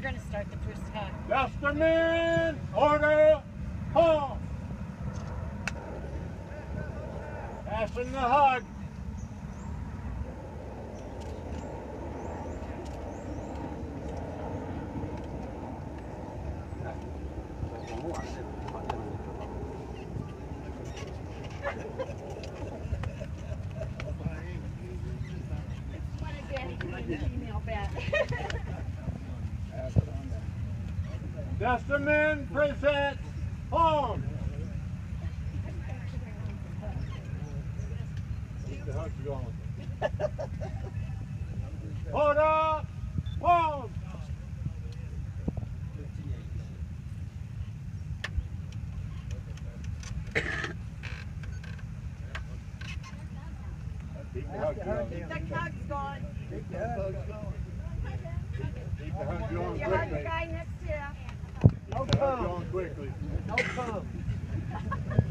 going to start the first hug. Westerman, order, halt. Passing the hug. Westerman presents home. Keep the hugs going. Order, home. Keep the hugs going. Keep the hugs going. Keep the hugs going You hug the quickly. guy next to you. Keep the hugs going quickly. No come.